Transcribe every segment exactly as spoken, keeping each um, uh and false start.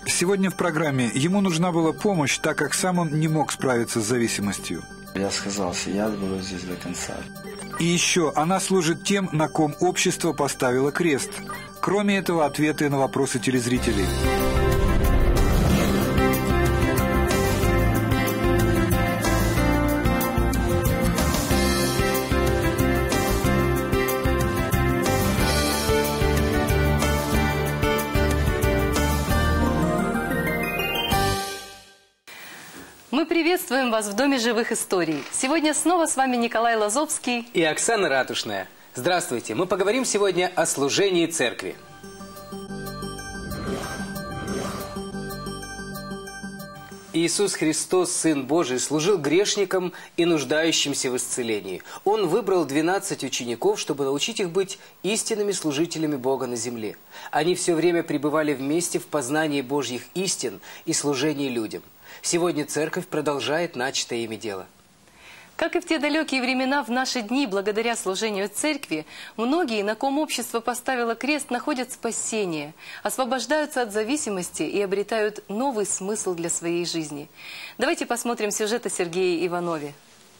Сегодня в программе ему нужна была помощь, так как сам он не мог справиться с зависимостью. Я сказал, я буду здесь до конца. И еще она служит тем, на ком общество поставило крест. Кроме этого, ответы на вопросы телезрителей. Мы приветствуем вас в Доме живых историй. Сегодня снова с вами Николай Лазовский и Оксана Ратушная. Здравствуйте. Мы поговорим сегодня о служении церкви. Иисус Христос, Сын Божий, служил грешникам и нуждающимся в исцелении. Он выбрал двенадцать учеников, чтобы научить их быть истинными служителями Бога на земле. Они все время пребывали вместе в познании Божьих истин и служении людям. Сегодня церковь продолжает начатое ими дело. Как и в те далекие времена, в наши дни, благодаря служению церкви, многие, на ком общество поставило крест, находят спасение, освобождаются от зависимости и обретают новый смысл для своей жизни. Давайте посмотрим сюжет о Сергее Иванове.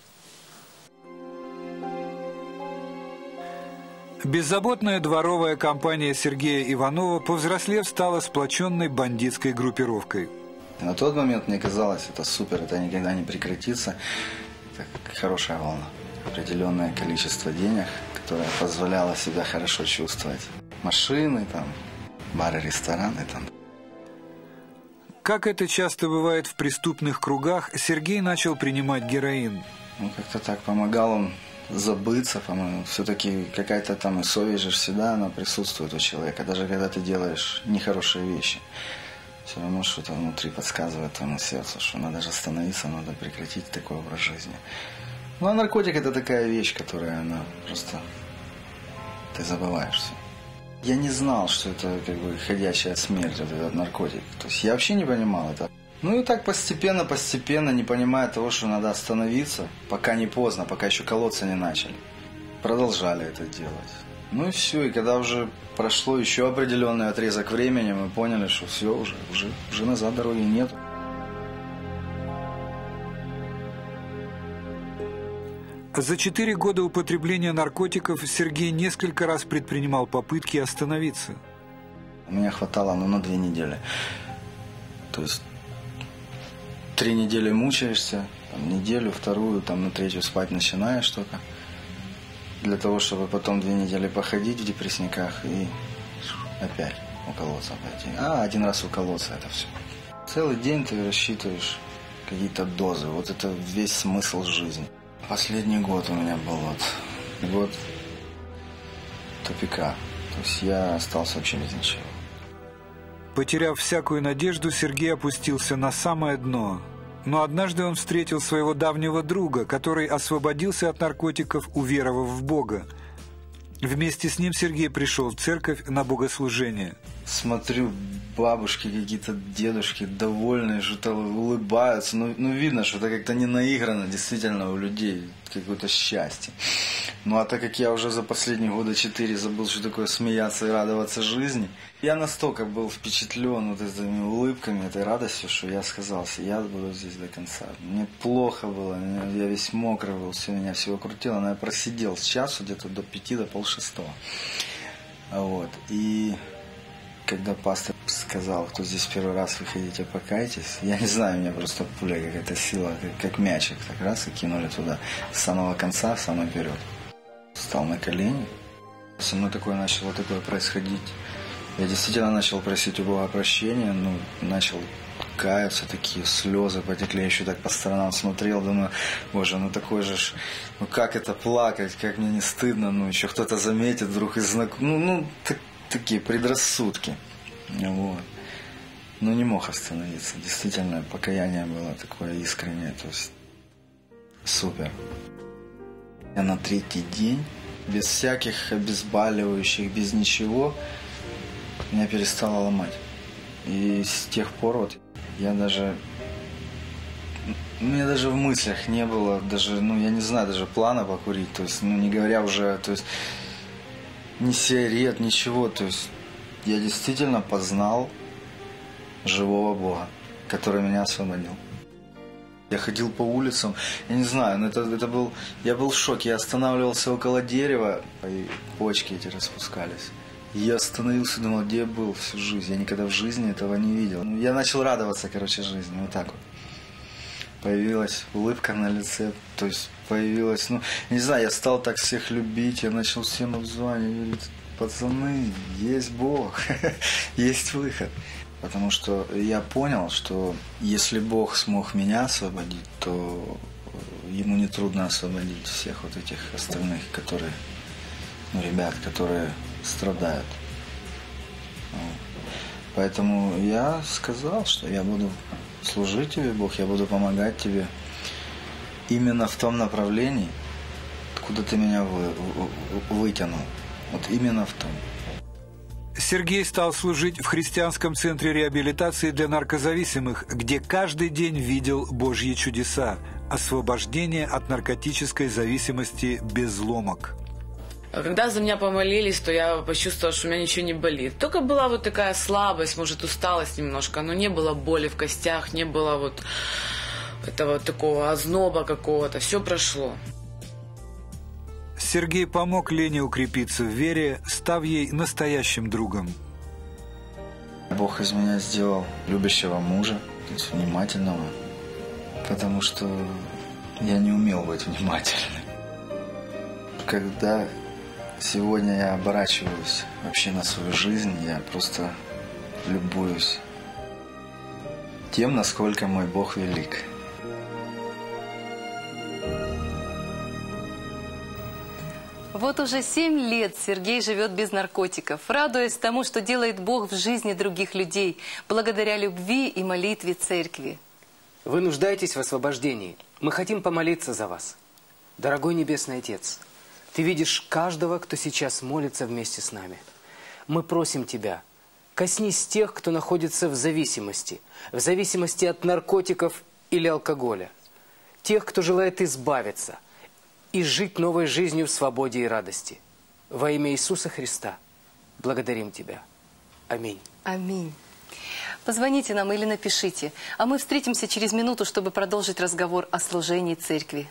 Беззаботная дворовая компания Сергея Иванова, повзрослев, стала сплоченной бандитской группировкой. На тот момент мне казалось, это супер, это никогда не прекратится. Это хорошая волна. Определенное количество денег, которое позволяло себя хорошо чувствовать. Машины, там, бары, рестораны. Там. Как это часто бывает в преступных кругах, Сергей начал принимать героин. Ну, как-то так помогал он забыться, по-моему. Все-таки какая-то там и совесть же всегда, она присутствует у человека, даже когда ты делаешь нехорошие вещи. Все равно что-то внутри подсказывает твоему сердцу, что надо же остановиться, надо прекратить такой образ жизни. Ну, а наркотик – это такая вещь, которая, она просто… Ты забываешься. Я не знал, что это как бы ходячая смерть, вот этот наркотик. То есть я вообще не понимал это. Ну и так постепенно, постепенно, не понимая того, что надо остановиться, пока не поздно, пока еще колоться не начали. Продолжали это делать. Ну и все, и когда уже прошло еще определенный отрезок времени, мы поняли, что все, уже, уже, уже назад дороги нет. За четыре года употребления наркотиков Сергей несколько раз предпринимал попытки остановиться. Меня хватало, ну, на две недели. То есть три недели мучаешься, там, неделю, вторую, там, на третью спать начинаешь только. Для того, чтобы потом две недели походить в депрессниках и опять уколоться пойти. А один раз уколоться, это все. Целый день ты рассчитываешь какие-то дозы. Вот это весь смысл жизни. Последний год у меня был вот год тупика. То есть я остался вообще без ничего. Потеряв всякую надежду, Сергей опустился на самое дно. Но однажды он встретил своего давнего друга, который освободился от наркотиков, уверовав в Бога. Вместе с ним Сергей пришел в церковь на богослужение. Смотрю, бабушки какие-то, дедушки довольные, что-то улыбаются. Ну, ну видно, что это как-то не наиграно действительно у людей, какое-то счастье. Ну а так как я уже за последние года четыре забыл, что такое смеяться и радоваться жизни, я настолько был впечатлен вот этими улыбками, этой радостью, что я сказал, я буду здесь до конца. Мне плохо было, я весь мокрый был, все, меня всего крутило, но я просидел с часу где-то до пяти, до полшестого. Вот. И когда пастор сказал, кто здесь первый раз вы хотите, покайтесь, я не знаю, меня просто пуля какая-то сила, как, как мячик, так раз и кинули туда, с самого конца, в самый вперед. Встал на колени, со мной такое начало такое происходить. Я действительно начал просить у Бога прощения, ну, начал каяться, такие слезы потекли, я еще так по сторонам смотрел, думаю, боже, ну такой же, ж, ну как это плакать, как мне не стыдно, ну еще кто-то заметит вдруг из знакомых, ну, ну так, такие предрассудки, вот. Но не мог остановиться, действительно, покаяние было такое искреннее, то есть супер. Я на третий день, без всяких обезболивающих, без ничего, меня перестало ломать. И с тех пор вот я даже... У меня даже в мыслях не было, даже, ну, я не знаю, даже плана покурить, то есть, ну, не говоря уже, то есть, ни сигарет, ничего, то есть, я действительно познал живого Бога, который меня освободил. Я ходил по улицам, я не знаю, но это, это был, я был в шоке. Я останавливался около дерева, и почки эти распускались. И я остановился, думал, где я был всю жизнь. Я никогда в жизни этого не видел. Я начал радоваться, короче, жизни, вот так вот. Появилась улыбка на лице, то есть появилась, ну, не знаю, я стал так всех любить, я начал всем обзванивать, говорить, пацаны, есть Бог, есть выход. Потому что я понял, что если Бог смог меня освободить, то ему нетрудно освободить всех вот этих остальных, которые, ну, ребят, которые страдают. Поэтому я сказал, что я буду служить тебе, Бог, я буду помогать тебе именно в том направлении, откуда ты меня вы, вытянул. Вот именно в том. Сергей стал служить в христианском центре реабилитации для наркозависимых, где каждый день видел Божьи чудеса, освобождение от наркотической зависимости без ломок. Когда за меня помолились, то я почувствовала, что у меня ничего не болит. Только была вот такая слабость, может, усталость немножко, но не было боли в костях, не было вот этого такого озноба какого-то. Все прошло. Сергей помог Лене укрепиться в вере, став ей настоящим другом. Бог из меня сделал любящего мужа, то есть внимательного, потому что я не умел быть внимательным. Когда сегодня я оборачиваюсь вообще на свою жизнь, я просто любуюсь тем, насколько мой Бог велик. Вот уже семь лет Сергей живет без наркотиков, радуясь тому, что делает Бог в жизни других людей, благодаря любви и молитве церкви. Вы нуждаетесь в освобождении. Мы хотим помолиться за вас. Дорогой Небесный Отец, Ты видишь каждого, кто сейчас молится вместе с нами. Мы просим Тебя, коснись тех, кто находится в зависимости, в зависимости от наркотиков или алкоголя, тех, кто желает избавиться и жить новой жизнью в свободе и радости. Во имя Иисуса Христа благодарим Тебя. Аминь. Аминь. Позвоните нам или напишите, а мы встретимся через минуту, чтобы продолжить разговор о служении церкви.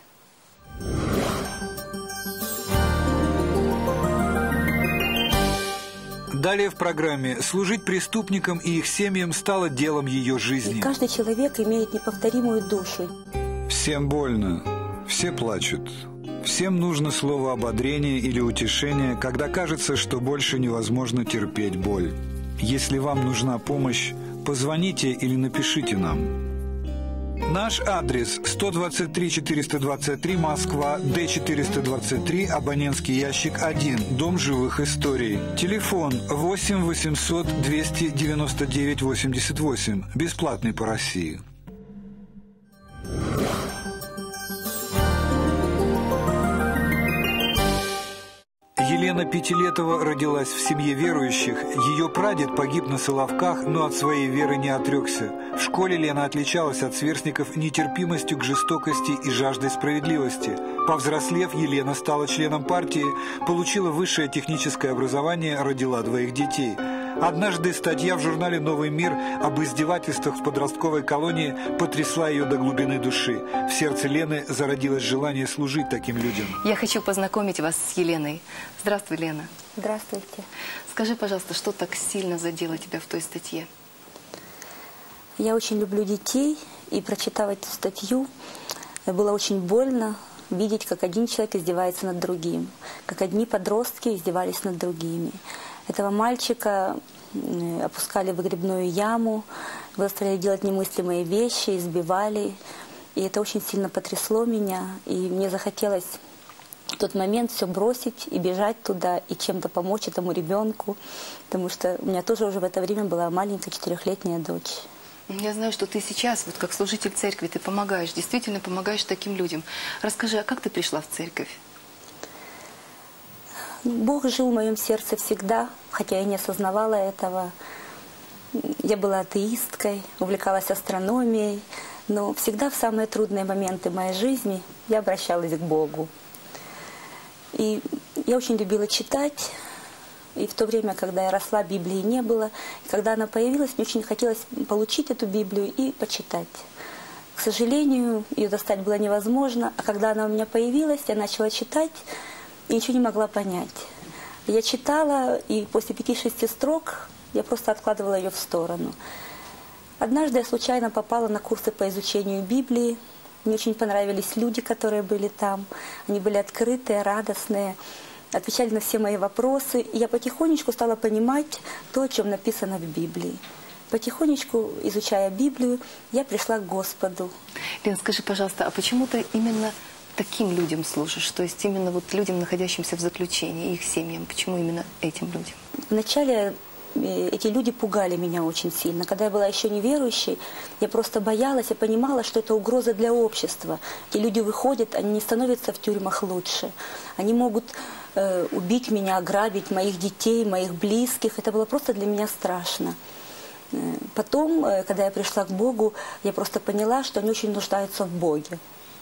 Далее в программе «Служить преступникам и их семьям стало делом ее жизни». И каждый человек имеет неповторимую душу. Всем больно, все плачут. Всем нужно слово ободрения или утешения, когда кажется, что больше невозможно терпеть боль. Если вам нужна помощь, позвоните или напишите нам. Наш адрес сто двадцать три четыреста двадцать три, Москва, Д четыреста двадцать три, абонентский ящик один, Дом живых историй. Телефон восемь восемьсот двести девяносто девять восемьдесят восемь, бесплатный по России. Елена Пятилетова родилась в семье верующих. Ее прадед погиб на Соловках, но от своей веры не отрекся. В школе Лена отличалась от сверстников нетерпимостью к жестокости и жаждой справедливости. Повзрослев, Елена стала членом партии, получила высшее техническое образование, родила двоих детей. Однажды статья в журнале «Новый мир» об издевательствах в подростковой колонии потрясла ее до глубины души. В сердце Лены зародилось желание служить таким людям. Я хочу познакомить вас с Еленой. Здравствуй, Лена. Здравствуйте. Скажи, пожалуйста, что так сильно задело тебя в той статье? Я очень люблю детей, и, прочитав эту статью, было очень больно видеть, как один человек издевается над другим, как одни подростки издевались над другими. Этого мальчика опускали в выгребную яму, заставляли делать немыслимые вещи, избивали. И это очень сильно потрясло меня, и мне захотелось в тот момент все бросить и бежать туда, и чем-то помочь этому ребенку, потому что у меня тоже уже в это время была маленькая четырехлетняя дочь. Я знаю, что ты сейчас, вот как служитель церкви, ты помогаешь, действительно помогаешь таким людям. Расскажи, а как ты пришла в церковь? Бог жил в моем сердце всегда, хотя я не осознавала этого. Я была атеисткой, увлекалась астрономией, но всегда в самые трудные моменты моей жизни я обращалась к Богу. И я очень любила читать, И в то время, когда я росла, Библии не было. И когда она появилась, мне очень хотелось получить эту Библию и почитать. К сожалению, ее достать было невозможно. А когда она у меня появилась, я начала читать и ничего не могла понять. Я читала, и после пяти-шести строк я просто откладывала ее в сторону. Однажды я случайно попала на курсы по изучению Библии. Мне очень понравились люди, которые были там. Они были открытые, радостные, отвечали на все мои вопросы. И я потихонечку стала понимать то, о чем написано в Библии. Потихонечку, изучая Библию, я пришла к Господу. Лен, скажи, пожалуйста, а почему ты именно таким людям служишь? То есть именно вот людям, находящимся в заключении, их семьям? Почему именно этим людям? Вначале эти люди пугали меня очень сильно. Когда я была еще неверующей, я просто боялась и понимала, что это угроза для общества. И люди выходят, они не становятся в тюрьмах лучше. Они могут э, убить меня, ограбить моих детей, моих близких. Это было просто для меня страшно. Потом, когда я пришла к Богу, я просто поняла, что они очень нуждаются в Боге.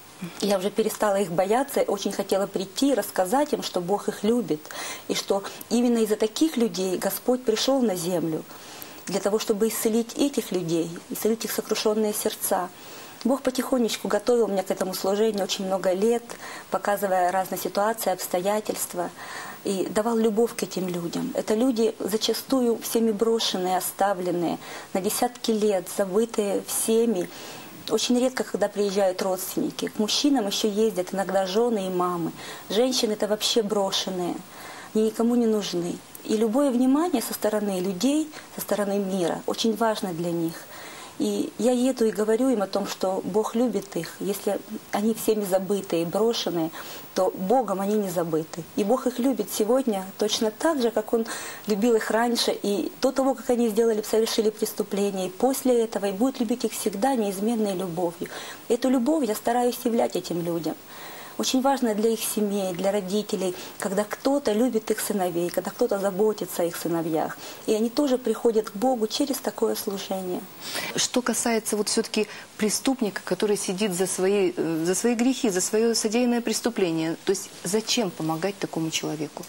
Я уже перестала их бояться, очень хотела прийти и рассказать им, что Бог их любит. И что именно из-за таких людей Господь пришел на землю, для того, чтобы исцелить этих людей, исцелить их сокрушенные сердца. Бог потихонечку готовил меня к этому служению очень много лет, показывая разные ситуации, обстоятельства. И давал любовь к этим людям. Это люди зачастую всеми брошенные, оставленные, на десятки лет, забытые всеми. Очень редко, когда приезжают родственники. К мужчинам еще ездят иногда жены и мамы. Женщины — это вообще брошенные. Они никому не нужны. И любое внимание со стороны людей, со стороны мира очень важно для них. И я еду и говорю им о том, что Бог любит их. Если они всеми забытые, брошенные, то Богом они не забыты. И Бог их любит сегодня точно так же, как Он любил их раньше. И до того, как они сделали, совершили преступление, и после этого, и будет любить их всегда неизменной любовью. Эту любовь я стараюсь являть этим людям. Очень важно для их семей, для родителей, когда кто-то любит их сыновей, когда кто-то заботится о их сыновьях. И они тоже приходят к Богу через такое служение. Что касается вот все-таки преступника, который сидит за свои, за свои грехи, за свое содеянное преступление, то есть зачем помогать такому человеку?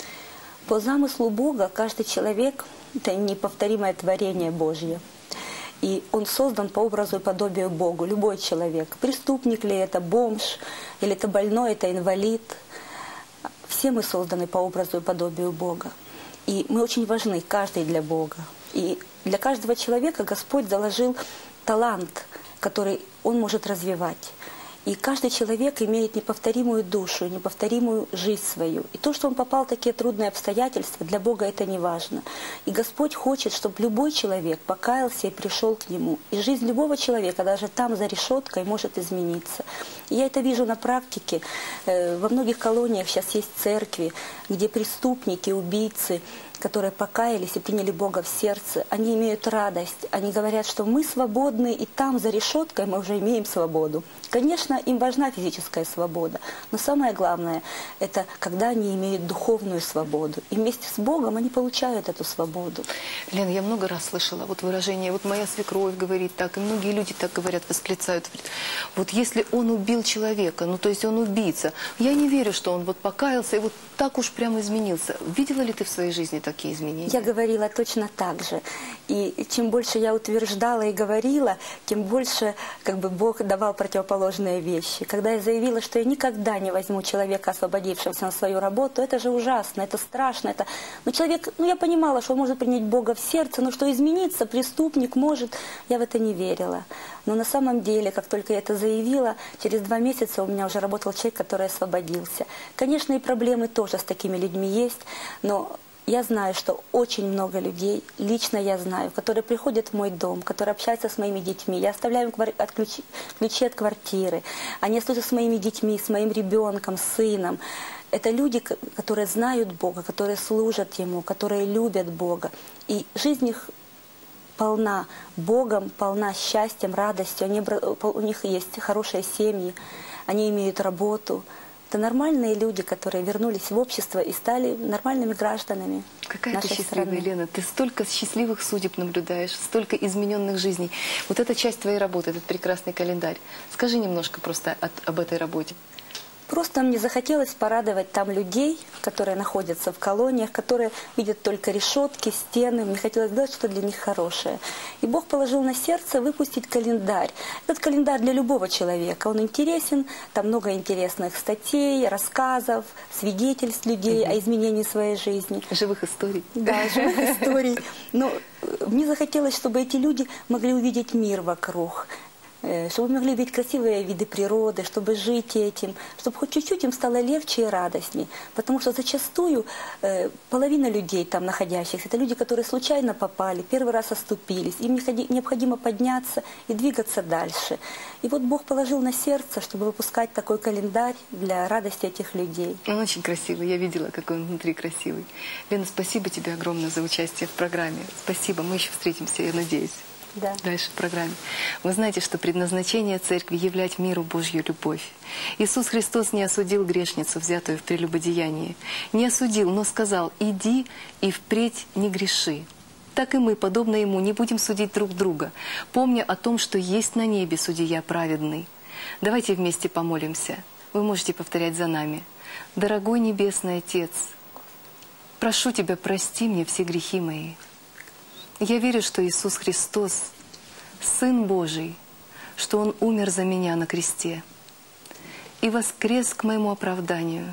По замыслу Бога каждый человек – это неповторимое творение Божье. И он создан по образу и подобию Богу, любой человек. Преступник ли это, бомж, или это больной, это инвалид. Все мы созданы по образу и подобию Бога. И мы очень важны, каждый для Бога. И для каждого человека Господь заложил талант, который он может развивать. И каждый человек имеет неповторимую душу, неповторимую жизнь свою. И то, что он попал в такие трудные обстоятельства, для Бога это не важно. И Господь хочет, чтобы любой человек покаялся и пришел к Нему. И жизнь любого человека, даже там, за решеткой, может измениться. И я это вижу на практике. Во многих колониях сейчас есть церкви, где преступники, убийцы, которые покаялись и приняли Бога в сердце, они имеют радость. Они говорят, что мы свободны, и там, за решеткой, мы уже имеем свободу. Конечно, им важна физическая свобода, но самое главное, это когда они имеют духовную свободу. И вместе с Богом они получают эту свободу. Лена, я много раз слышала вот выражение, вот моя свекровь говорит так, и многие люди так говорят, восклицают. Вот если он убил человека, ну то есть он убийца, я не верю, что он вот покаялся и вот так уж прямо изменился. Видела ли ты в своей жизни такие изменения? Я говорила точно так же. И чем больше я утверждала и говорила, тем больше как бы Бог давал противоположные вещи. Когда я заявила, что я никогда не возьму человека, освободившегося на свою работу, это же ужасно, это страшно. Это... Но человек, ну я понимала, что он может принять Бога в сердце, но что измениться, преступник может, я в это не верила. Но на самом деле, как только я это заявила, через два месяца у меня уже работал человек, который освободился. Конечно, и проблемы тоже с такими людьми есть, но я знаю, что очень много людей, лично я знаю, которые приходят в мой дом, которые общаются с моими детьми. Я оставляю им от ключи, ключи от квартиры. Они остаются с моими детьми, с моим ребенком, сыном. Это люди, которые знают Бога, которые служат Ему, которые любят Бога. И жизнь их полна Богом, полна счастьем, радостью. Они, у них есть хорошие семьи, они имеют работу. Это нормальные люди, которые вернулись в общество и стали нормальными гражданами. Какая нашей ты счастливая, страны. Лена. Ты столько счастливых судеб наблюдаешь, столько измененных жизней. Вот эта часть твоей работы, этот прекрасный календарь. Скажи немножко просто от, об этой работе. Просто мне захотелось порадовать там людей, которые находятся в колониях, которые видят только решетки, стены. Мне хотелось сделать что-то для них хорошее. И Бог положил на сердце выпустить календарь. Этот календарь для любого человека. Он интересен, там много интересных статей, рассказов, свидетельств людей угу. о изменении своей жизни. Живых историй. Да, живых историй. Но мне захотелось, чтобы эти люди могли увидеть мир вокруг, чтобы могли видеть красивые виды природы, чтобы жить этим, чтобы хоть чуть-чуть им стало легче и радостней. Потому что зачастую э, половина людей там находящихся, это люди, которые случайно попали, первый раз оступились. Им необходимо подняться и двигаться дальше. И вот Бог положил на сердце, чтобы выпускать такой календарь для радости этих людей. Он очень красивый, я видела, какой он внутри красивый. Лена, спасибо тебе огромное за участие в программе. Спасибо, мы еще встретимся, я надеюсь. Да. Дальше в программе. Вы знаете, что предназначение церкви – являть миру Божью любовь. Иисус Христос не осудил грешницу, взятую в прелюбодеянии. Не осудил, но сказал: «Иди и впредь не греши». Так и мы, подобно Ему, не будем судить друг друга, помня о том, что есть на небе судья праведный. Давайте вместе помолимся. Вы можете повторять за нами. «Дорогой Небесный Отец, прошу Тебя, прости мне все грехи мои. Я верю, что Иисус Христос – Сын Божий, что Он умер за меня на кресте и воскрес к моему оправданию.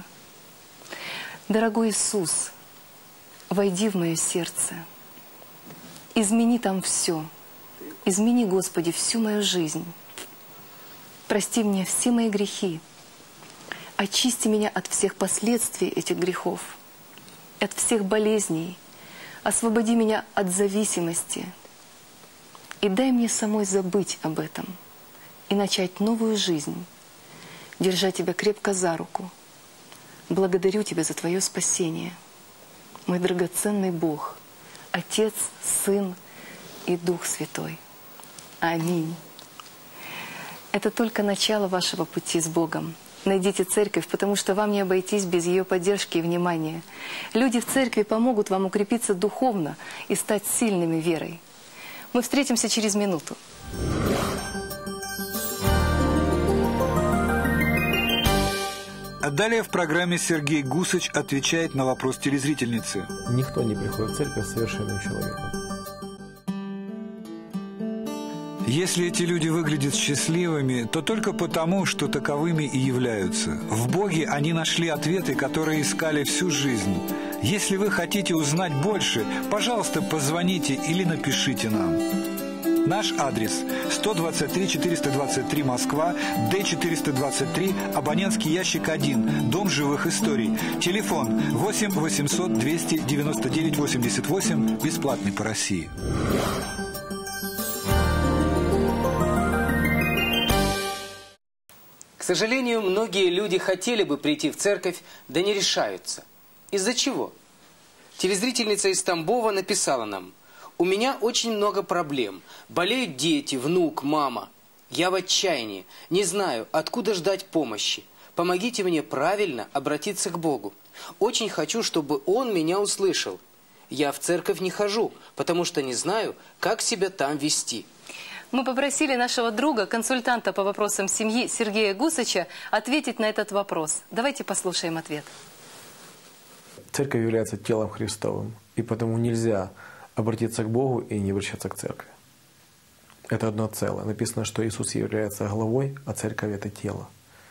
Дорогой Иисус, войди в мое сердце, измени там все, измени, Господи, всю мою жизнь. Прости мне все мои грехи, очисти меня от всех последствий этих грехов, от всех болезней. Освободи меня от зависимости и дай мне самой забыть об этом и начать новую жизнь, держа Тебя крепко за руку. Благодарю Тебя за Твое спасение, мой драгоценный Бог, Отец, Сын и Дух Святой. Аминь. Это только начало вашего пути с Богом. Найдите церковь, потому что вам не обойтись без ее поддержки и внимания. Люди в церкви помогут вам укрепиться духовно и стать сильными верой. Мы встретимся через минуту. А далее в программе Сергей Гусыч отвечает на вопрос телезрительницы. Никто не приходит в церковь совершенным человеком. Если эти люди выглядят счастливыми, то только потому, что таковыми и являются. В Боге они нашли ответы, которые искали всю жизнь. Если вы хотите узнать больше, пожалуйста, позвоните или напишите нам. Наш адрес сто двадцать три четыреста двадцать три Москва, Д четыреста двадцать три, абонентский ящик один, Дом живых историй. Телефон восемь восемьсот двести девяносто девять восемьдесят восемь, бесплатный по России. К сожалению, многие люди хотели бы прийти в церковь, да не решаются. Из-за чего? Телезрительница из Тамбова написала нам: «У меня очень много проблем. Болеют дети, внук, мама. Я в отчаянии. Не знаю, откуда ждать помощи. Помогите мне правильно обратиться к Богу. Очень хочу, чтобы Он меня услышал. Я в церковь не хожу, потому что не знаю, как себя там вести». Мы попросили нашего друга, консультанта по вопросам семьи Сергея Гусыча, ответить на этот вопрос. Давайте послушаем ответ. Церковь является телом Христовым, и потому нельзя обратиться к Богу и не обращаться к церкви. Это одно целое. Написано, что Иисус является главой, а церковь – это тело.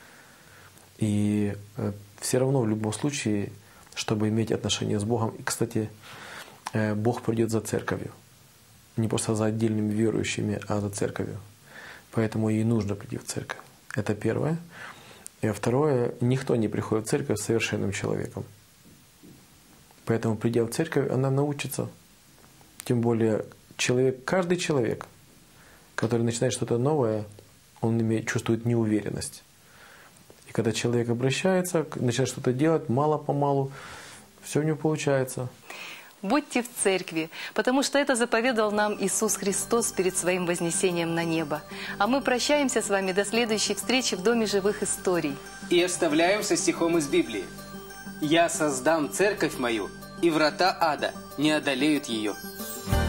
И все равно в любом случае, чтобы иметь отношения с Богом, и, кстати, Бог придет за церковью. Не просто за отдельными верующими, а за церковью. Поэтому ей нужно прийти в церковь. Это первое. И второе, никто не приходит в церковь совершенным человеком. Поэтому, придя в церковь, она научится. Тем более, человек, каждый человек, который начинает что-то новое, он имеет, чувствует неуверенность. И когда человек обращается, начинает что-то делать, мало-помалу, все у него получается. Будьте в церкви, потому что это заповедал нам Иисус Христос перед Своим вознесением на небо. А мы прощаемся с вами до следующей встречи в Доме живых историй. И оставляем со стихом из Библии. «Я создам церковь мою, и врата ада не одолеют ее».